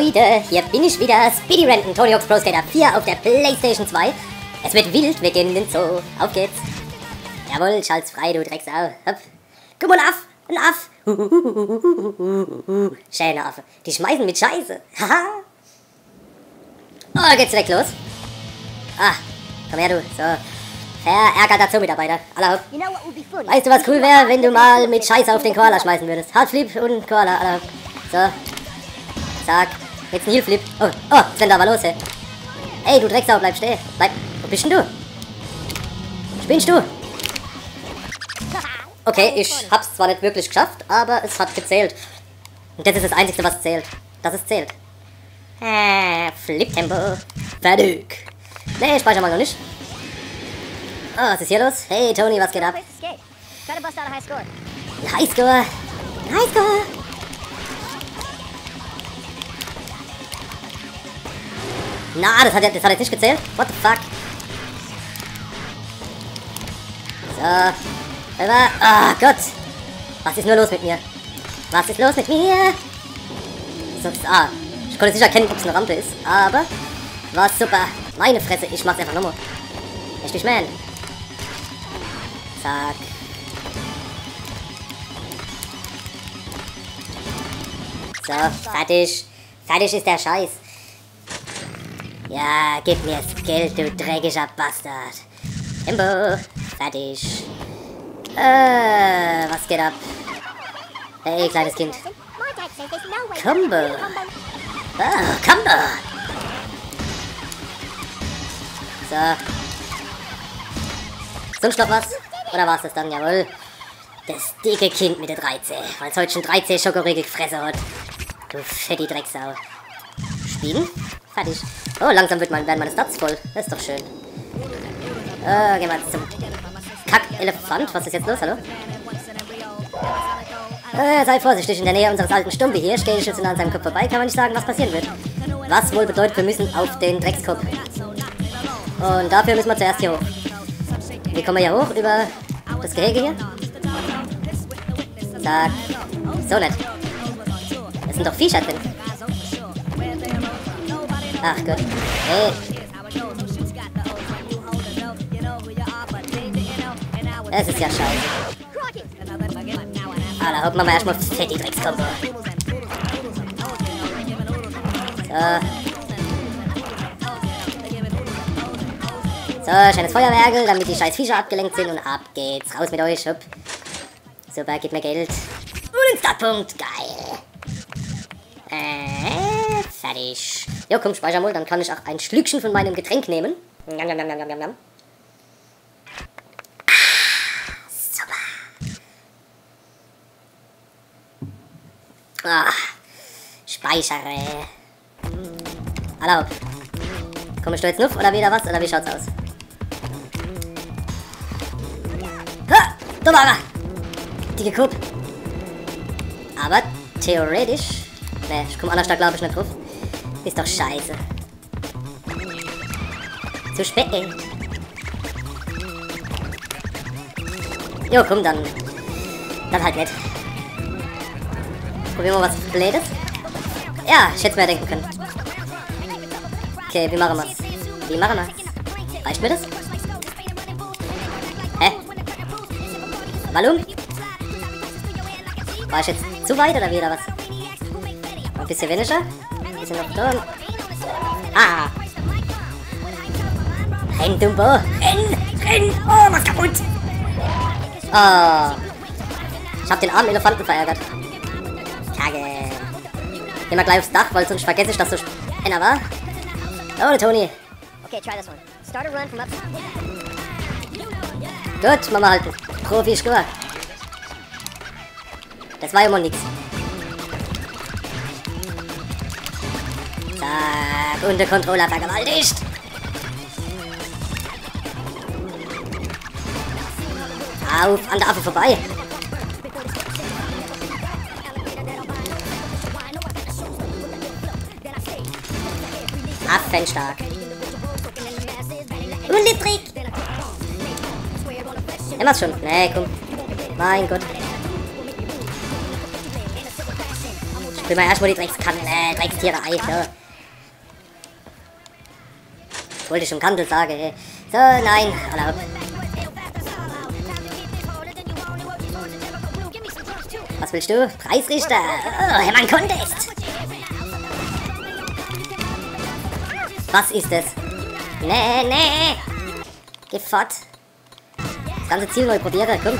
Leute, hier bin ich wieder, Speedy Renton, Tony Hawk's Pro Skater 4 auf der Playstation 2. Es wird wild, wir gehen in den Zoo. Auf geht's. Jawohl, schalt's frei, du Drecksau. Hopp. Guck mal, ein Aff. Schöner Affe. Die schmeißen mit Scheiße. Haha. Oh, geht's direkt los. Ah, komm her, du. So. Verärgerter Zoo-Mitarbeiter. Aller hopp. Weißt du, was cool wäre, wenn du mal mit Scheiße auf den Koala schmeißen würdest? Hardflip und Koala. Aller hopp. So. Zack. Jetzt ein Heelflip. Oh, was rennt da aber los, ey? Ey, du Drecksau, bleib stehen. Bleib. Wo bist denn du? Spinnst du? Okay, ich hab's zwar nicht wirklich geschafft, aber es hat gezählt. Und das ist das Einzige, was zählt. Dass es zählt. Flip-Tempo. Fertig. Nee, speicher mal noch nicht. Oh, was ist hier los? Hey, Tony, was geht ab? Highscore. Highscore. Na, das hat jetzt nicht gezählt. What the fuck? So. Rüber. Oh Gott. Was ist nur los mit mir? Was ist los mit mir? So, ich konnte nicht erkennen, ob es eine Rampe ist, aber war super. Meine Fresse, ich mach's einfach nochmal. Richtig, man. Zack. So, fertig. Fertig ist der Scheiß. Ja, gib mir das Geld, du dreckiger Bastard. Tempo. Fertig. Was geht ab? Hey, kleines Kind. Combo. Combo. So. Sonst noch was? Oder war's das dann? Jawohl. Das dicke Kind mit der 13. Weil es heute schon 13 Schokoriegel gefressen hat. Du fette Drecksau. Spielen? Fertig. Oh, langsam werden meine Stats voll. Das ist doch schön. Gehen wir jetzt zum Kack-Elefant. Was ist jetzt los? Hallo? Sei vorsichtig, in der Nähe unseres alten Stumpe hier stehe ich jetzt an seinem Kopf vorbei, kann man nicht sagen, was passieren wird. Was wohl bedeutet, wir müssen auf den Dreckskopf. Und dafür müssen wir zuerst hier hoch. Wie kommen wir hier hoch? Über das Gehege hier? Zack. So nett. Es sind doch Viecher drin. Ach Gott. Hey. Es ist ja scheiße. Da hoffen wir mal erstmal fett die Dreckskombo. So, schönes Feuerwerk, damit die scheiß Viecher abgelenkt sind und ab geht's. Raus mit euch, hopp. Super, gib mir Geld. Und ein Startpunkt, geil. Fertig. Jo, komm, speicher mal, dann kann ich auch ein Schlückchen von meinem Getränk nehmen. Njam, njam, njam, njam, njam. Speichere. Hallo. Kommst du jetzt noch oder wieder was? Oder wie schaut's aus? Ha! Da war er! Dicke Kup. Aber theoretisch. Ne, ich komme anders da glaube ich nicht drauf. Ist doch scheiße. Zu spät. Jo, komm dann. Dann halt nicht. Probieren wir was Blödes. Ja, ich hätte es mir denken können. Okay, wie machen wir's? Reicht mir das? Hä? Warum? War ich jetzt zu weit oder wieder was? Ein bisschen weniger? Ein bisschen noch da. Ah! Renn, Dumbo! Renn! Oh, was kaputt! Oh! Ich hab den armen Elefanten verärgert. Kacke. Gehen wir gleich aufs Dach, weil sonst vergesse ich, dass so einer war. Oh, Tony. Okay, try this one. Start a run from up. Gut, machen wir halt einen Profi-Score. Das war ja mal nix. Zack, und der Controller vergewaltigt. Auf, an der Affe vorbei. Affenstark. Unliebrig. Immer's schon. Nee, komm. Mein Gott. Will man erstmal die Dreckstiere ein. So. Das wollte ich schon Kandel sagen, ey. So, nein. Alle hopp. Was willst du? Preisrichter. Oh, Herr Mann, Contest. Was ist das? Nee. Geh fort. Das ganze Ziel neu probieren, komm.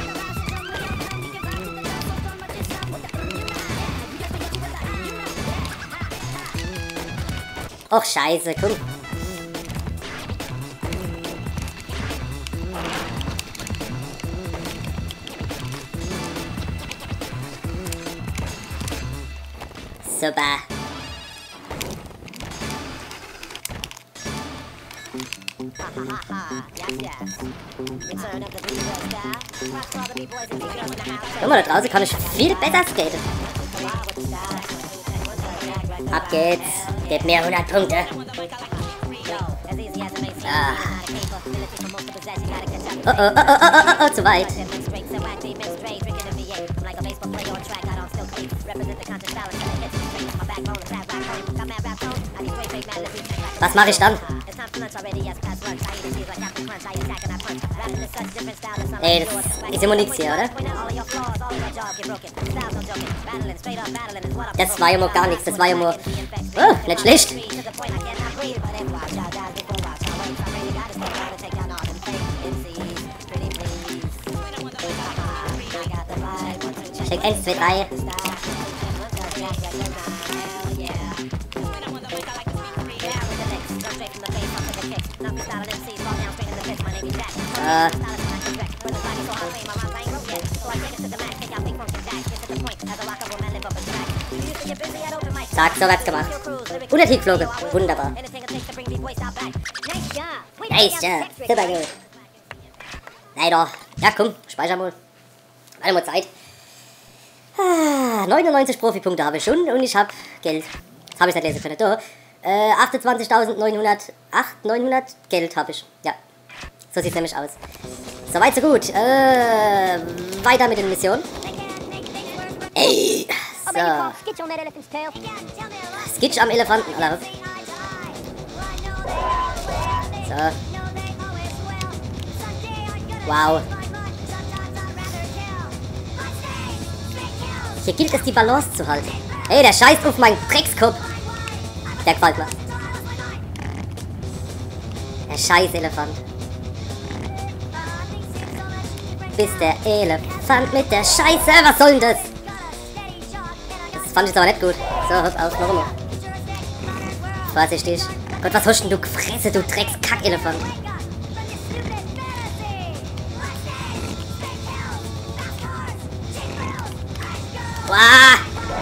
Och, scheiße, komm. Super. Guck mal, da draußen kann ich viel besser skaten. Ab geht's. Gib mir 100 Punkte. Ah. Oh, zu weit. Was mache ich dann? Ey, das ist immer nix hier, oder? Das war ja mal gar nichts, das war ja mal... Oh, nicht schlecht. Check 1, 2, 3. Zack, so hat's gemacht. 100 geflogen. Wunderbar. Nice, ja. Super gut. Leider. Ja, komm, speicher mal. Warte mal Zeit. 99 Profipunkte habe ich schon und ich habe Geld. Das habe ich nicht lesen können. Da. 28.900 Geld habe ich. Ja. So sieht es nämlich aus. Soweit so gut. Weiter mit den Missionen. Ey. So. Skitch am Elefanten. Alle. So. Wow. Hier gilt es, die Balance zu halten. Hey, der scheißt auf meinen Dreckskopf. Der gefällt mir. Der scheiß Elefant. Bis der Elefant mit der Scheiße. Was soll denn das? Das fand ich jetzt aber nicht gut. So, hör auf, noch einmal. Vorsichtig. Gott, was hast denn du gefressen, du Dreckskack-Elefant? Wow.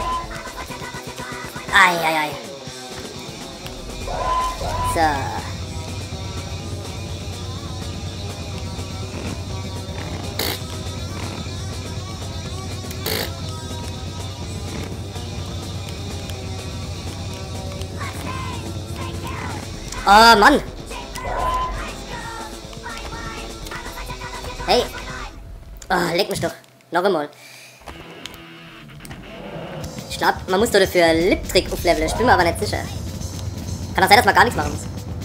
Ei. So. Oh, Mann. Hey. Oh, leck mich doch. Noch einmal. Ich glaube, man muss doch dafür Lip-Trick aufleveln. Ich bin mir aber nicht sicher. Kann das sein, dass man gar nichts machen muss?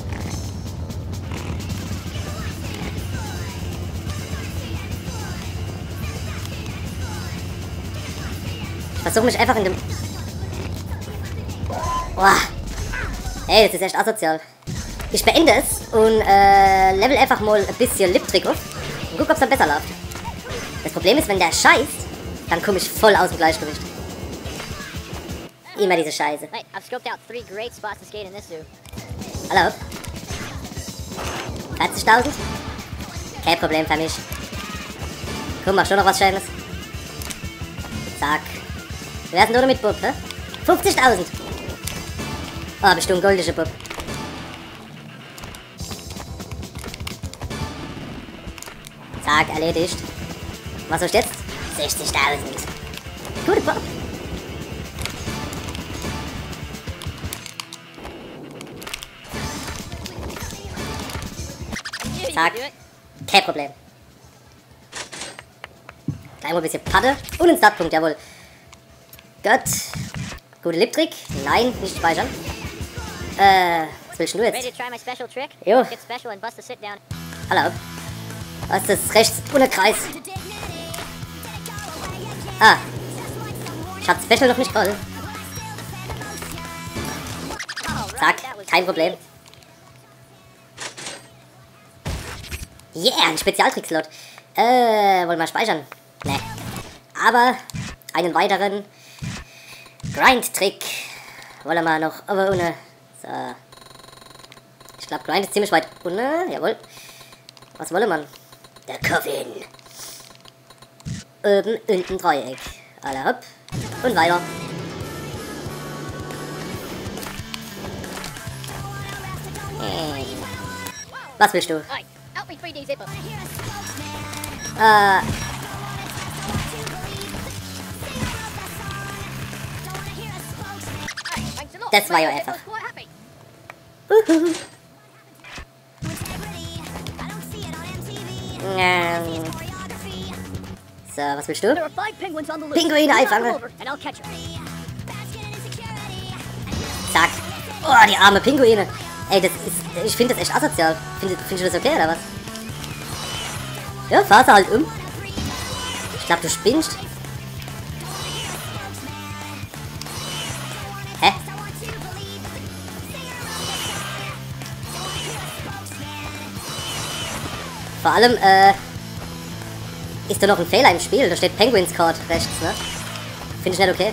Ich versuche mich einfach in dem... Boah. Ey, das ist echt asozial. Ich beende es und level einfach mal ein bisschen Lip-Trick auf und guck, ob es dann besser läuft. Das Problem ist, wenn der scheißt, dann komme ich voll aus dem Gleichgewicht. Immer diese Scheiße. Hallo? 40.000? Kein Problem für mich. Komm, mach schon noch was Schönes. Zack. Wer ist denn da mit Bub, hä? 50.000! Oh, bist du ein goldischer Bub. Zack, erledigt. Was hast du jetzt? 60.000. Gute Bub. Zack. Kein Problem. Gleich mal ein bisschen Patte und einen Startpunkt, jawohl. Gut. Gute Lip-Trick. Nein, nicht speichern. Was willst du jetzt? Jo. Hallo. Was ist das rechts ohne Kreis? Ah. Ich hab Special noch nicht voll. Zack, kein Problem. Yeah, ein Spezialtrickslot. Wollen wir mal speichern? Ne. Aber einen weiteren Grind-Trick wollen wir noch, aber ohne. So. Ich glaube, Grind ist ziemlich weit unten. Jawohl. Was wollen wir? Der Coffin. Oben, unten Dreieck. Alle hopp. Und weiter. Was willst du? Das war ja einfach. So, was willst du? Pinguine einfangen. Zack. Oh, die arme Pinguine. Ey, das ist, ich finde das echt asozial. Findest du das okay, oder was? Ja, fahr's halt um. Ich glaube, du spinnst. Hä? Vor allem, ist da noch ein Fehler im Spiel. Da steht Penguins Card rechts, ne? Finde ich nicht okay.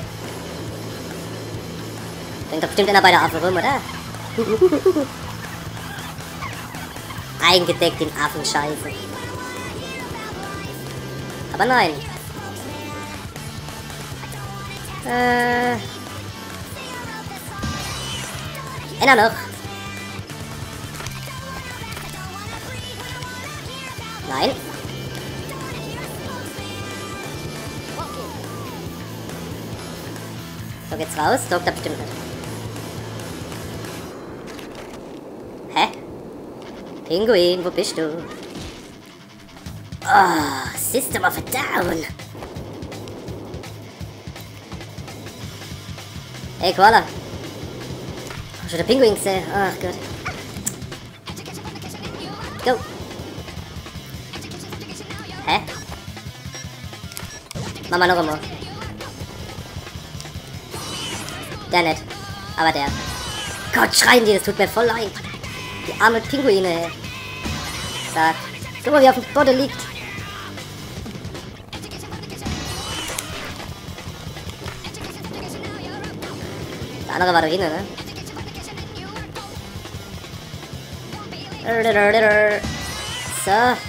Denkt doch bestimmt einer bei der Affe rum, oder? Eingedeckt in Affenscheiße. Aber nein. Einer noch. Nein. So geht's raus. Doktor bestimmt nicht. Hä? Pinguin, wo bist du? Oh, System of a Down. Hey, Koala. Hast du den Pinguin gesehen? Ach Gott. Go. Hä? Mach mal noch einmal. Der nicht. Aber der. Gott, schreien die, das tut mir voll leid. Die arme Pinguine. Sag. Guck mal, wie auf dem Boden liegt. Der andere war da hinten, ne? So.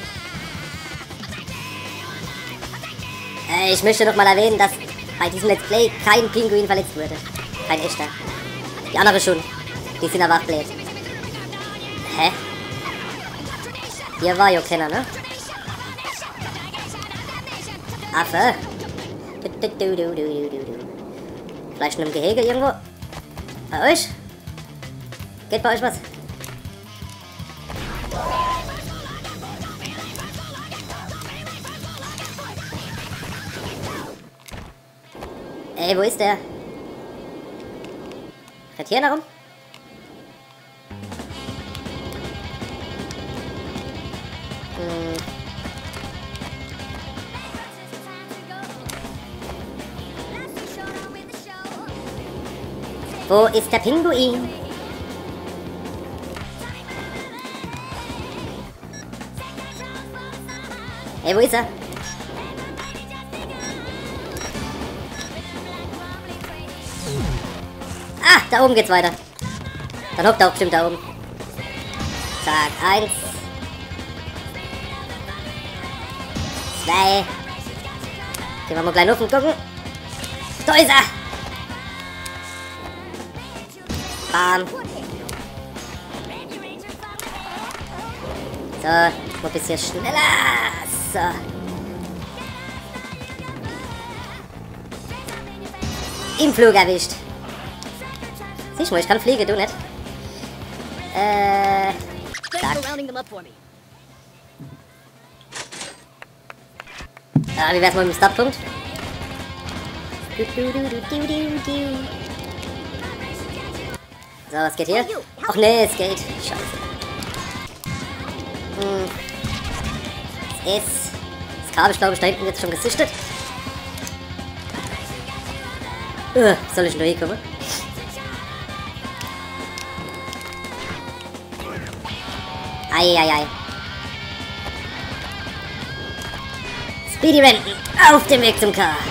Ich möchte noch mal erwähnen, dass bei diesem Let's Play kein Pinguin verletzt wurde. Kein echter. Die andere schon. Die sind aber blöd. Hä? Hier war ja keiner, ne? Affe. Vielleicht in einem Gehege irgendwo? Bei euch? Geht bei euch was? Ey, wo ist der? Rennt hier herum? Wo ist der Pinguin? Hey, wo ist er? Ah, da oben geht's weiter. Dann hockt er auch bestimmt da oben. Zack, 1. 2. Gehen wir mal gleich auf und gucken. Da ist er! Bam. So, mal ein bisschen schneller. So. Im Flug erwischt. Siehst du mal, ich kann fliegen, du nicht. Zack. Wie wär's mal mit dem Startpunkt? So, was geht hier? Ach nee, es geht. Scheiße. Das Kabel, glaube ich, da hinten jetzt schon gesichtet. Soll ich nur hier kommen? Eieiei. Speedy Renton, auf dem Weg zum K.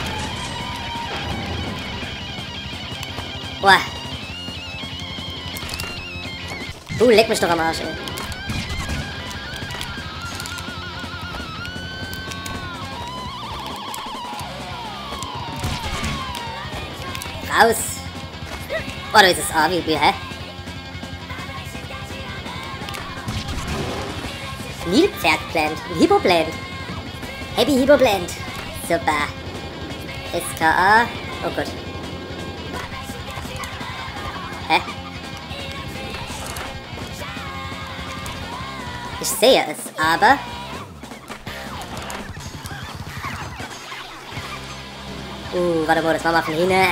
Boah. Leck mich doch am Arsch, ey. Raus. Oh, da ist es A, wie, hä? Nilpferdplant, Hippoplant. Happy Hippoplant. Super. SKA. Oh Gott. Hä? Ich sehe es, aber... warte mal, das war mal von hinten.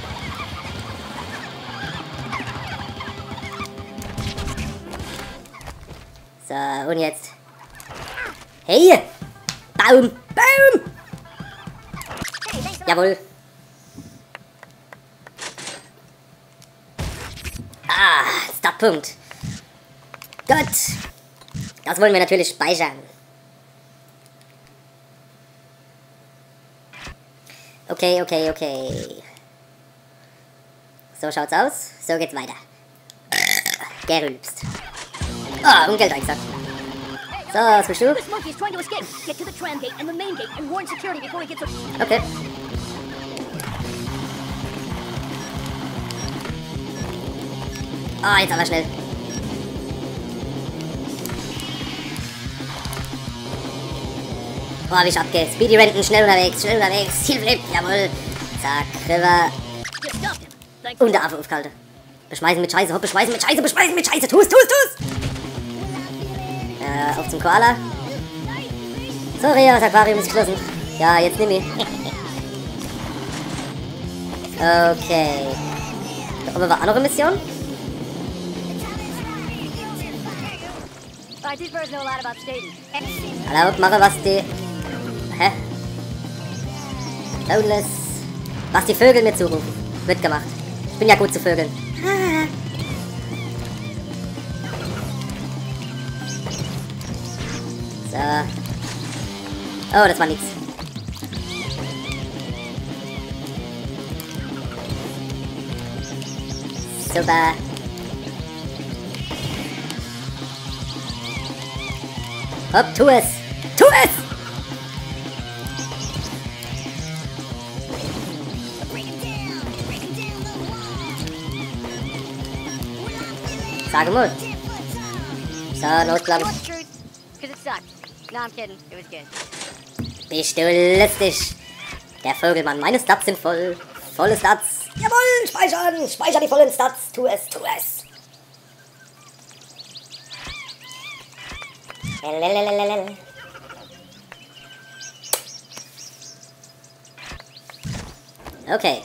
So, und jetzt... Hey! Baum! Baum! Jawohl! Startpunkt! Gut! Das wollen wir natürlich speichern. Okay. So schaut's aus. So geht's weiter. Gerülpst. Und Geld eingesackt. So, was willst du? Okay. Jetzt aber schnell. Wie ich abgehe. Speedy Renton, schnell unterwegs. Zielflip, jawohl. Zack, rüber. Und der Affe aufgehalten. Beschmeißen mit Scheiße, beschmeißen mit Scheiße. Tu's. Auf zum Koala. Sorry, das Aquarium ist geschlossen. Ja, jetzt nimm ich. Okay. Da oben war auch noch eine Mission. Hallo, mache was die... Hä? Boneless. Was die Vögel mir zurufen. Wird gemacht. Ich bin ja gut zu Vögeln. So. Oh, das war nix. Super. Hopp, tu es! Tu es! Sag mal. So, Notplan. Bist du lustig? Der Vögelmann, meine Stats sind voll. Volle Stats. Jawohl, speichern! Speicher die vollen Stats. Tu es. Okay.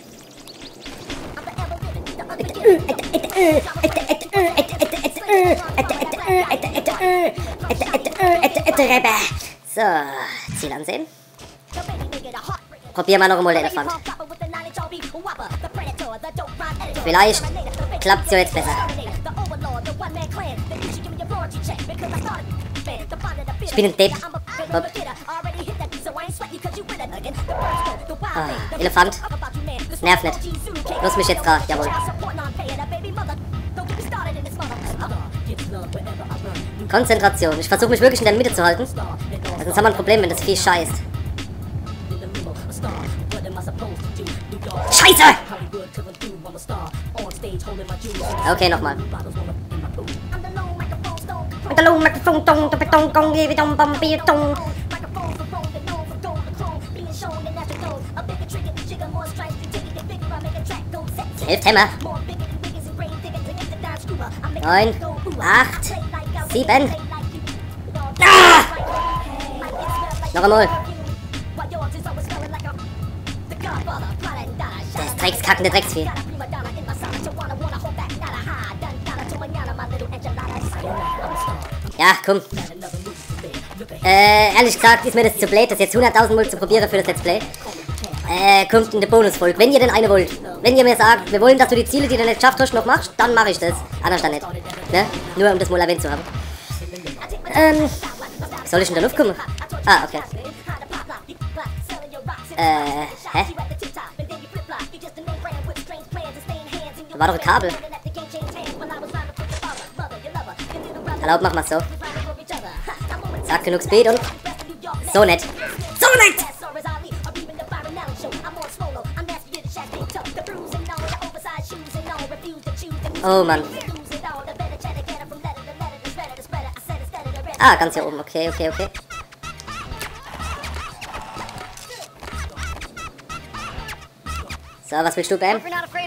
So, Ziel ansehen. Probier mal noch einmal den Elefant. Vielleicht klappt's ja jetzt besser. Ich bin ein Depp. Elefant. Nerv nicht. Los mich jetzt grad, jawohl. Konzentration. Ich versuche mich wirklich in der Mitte zu halten. Sonst haben wir ein Problem, wenn das Vieh scheißt. Scheiße! Okay, nochmal. Hilfshämmer. 9, 8, 7. Noch einmal. kackende Drecksvieh. Ja, komm. Ehrlich gesagt ist mir das zu blöd, das jetzt 100.000 Mal zu probieren für das Let's Play. Kommt in der Bonusfolge, wenn ihr denn eine wollt. Wenn ihr mir sagt, wir wollen, dass du die Ziele, die du nicht geschafft hast, noch machst, dann mache ich das. Anders dann nicht. Ne? Nur um das mal erwähnt zu haben. Soll ich in der Luft kommen? Ah, okay. Hä? Da war doch ein Kabel. Erlaubt, mach mal so. Sag genug Speed und... So nett. So nett! Oh Mann. Ah, ganz hier oben. Okay. So, was willst du, Bam?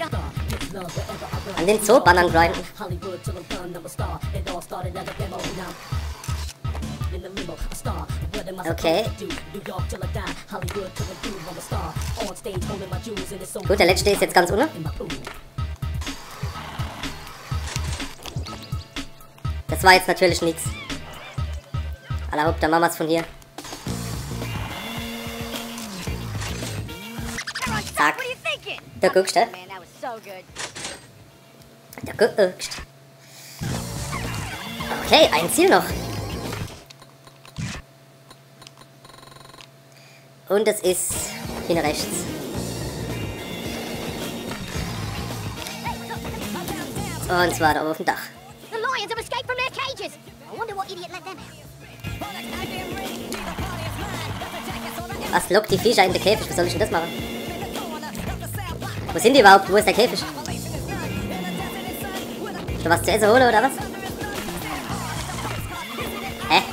An den Zoo-Bannern grinden. Okay. Gut, der letzte ist jetzt ganz unten. Das war jetzt natürlich nichts. Allerhaupt, dann machen wir es von hier. Zack. Da guckst du. Da guckst. Okay, ein Ziel noch. Und es ist hin rechts. Und zwar da auf dem Dach. Was lockt die Viecher in den Käfig? Was soll ich denn das machen? Wo sind die überhaupt? Wo ist der Käfig? Soll was zu essen holen oder was? Hä?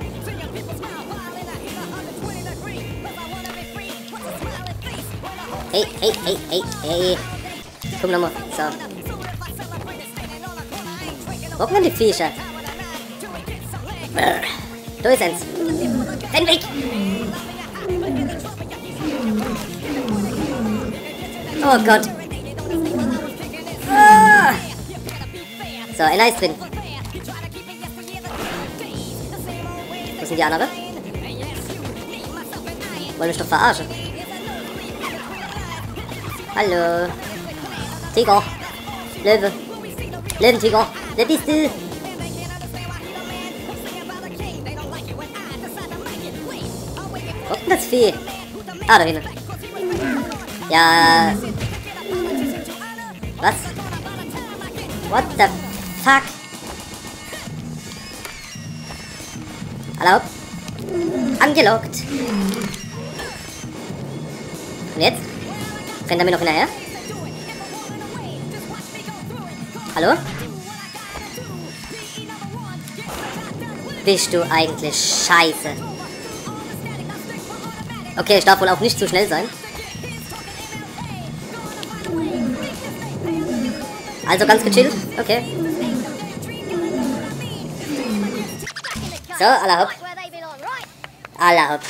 Hey. Komm nochmal. So. Wo sind die Viecher? Da ist eins. Renn weg! Oh Gott. Ah. So, einer ist drin. Wo sind die anderen? Wollen mich doch verarschen. Hallo. Tiger. Löwe. Löwentiger. Wer bist du? Wo ist denn das Vieh? Ah, da hinten. Ja. Was? What the fuck? Erlaubt. Angelockt. Und jetzt? Rennt er mir noch hinterher? Hallo? Bist du eigentlich scheiße? Okay, ich darf wohl auch nicht zu schnell sein. Also ganz gechillt? Okay. So, allerhaupt. Allerhaupt.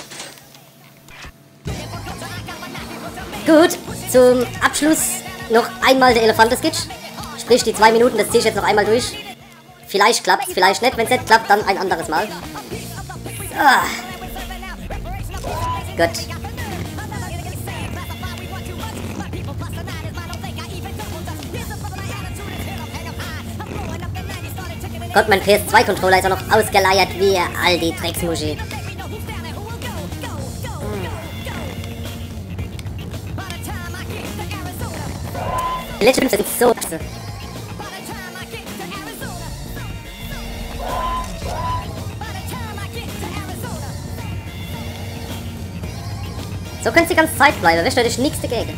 Gut, zum Abschluss noch einmal der Elefantenskitch. Sprich, die 2 Minuten, das ziehe ich jetzt noch einmal durch. Vielleicht klappt es, vielleicht nicht. Wenn es nicht klappt, dann ein anderes Mal. Ah. Gut. Gott, mein PS2-Controller ist auch noch ausgeleiert wie all die Drecksmuschi. Die letzten sind so. So könnt ihr die ganze Zeit bleiben, wisst ihr, das ist nichts dagegen.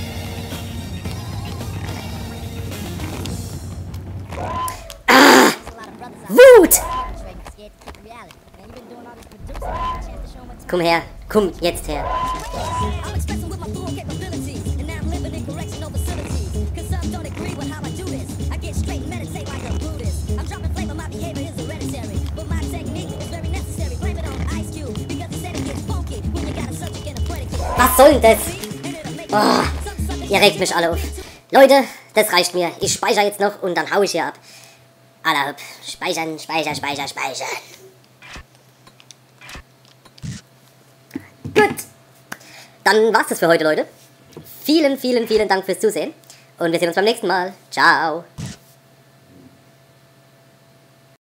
Ah! Wut! Komm her, komm jetzt her. Was soll denn das? Oh, Ihr regt mich alle auf. Leute, das reicht mir. Ich speichere jetzt noch und dann hau ich hier ab. Alle hopp. Speichern, speichern. Gut. Dann war's das für heute, Leute. Vielen Dank fürs Zusehen. Und wir sehen uns beim nächsten Mal. Ciao.